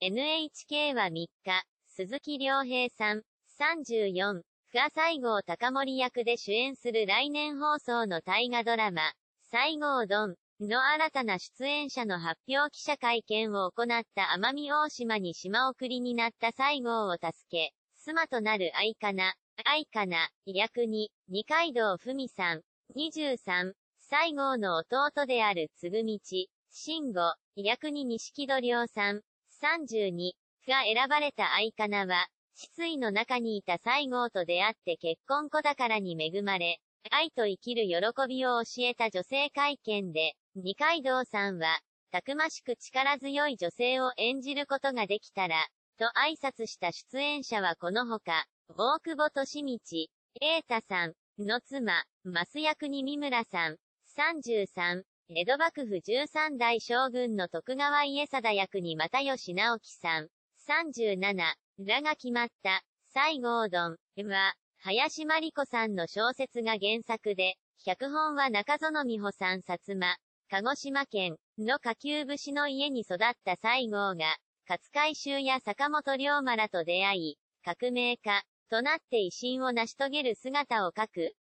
NHK は3日、鈴木亮平さん、34が西郷隆盛役で主演する来年放送の大河ドラマ、西郷どんの新たな出演者の発表記者会見を行った奄美大島に島送りになった西郷を助け、妻となる愛かな役に、二階堂ふみさん、23西郷の弟である嗣道、慎吾役に錦戸亮さん、32が選ばれた愛かなは、失意の中にいた西郷と出会って結婚子宝に恵まれ、愛と生きる喜びを教えた女性会見で、二階堂さんは、たくましく力強い女性を演じることができたら、と挨拶した出演者はこのほか、大久保利通、瑛太さんの妻、増役に三村さん、33江戸幕府13代将軍の徳川家定役に又吉直樹さん、37らが決まった、西郷どんは、林真理子さんの小説が原作で、脚本は中園美穂さん薩摩、鹿児島県の下級武士の家に育った西郷が、勝海舟や坂本龍馬らと出会い、革命家となって威信を成し遂げる姿を描く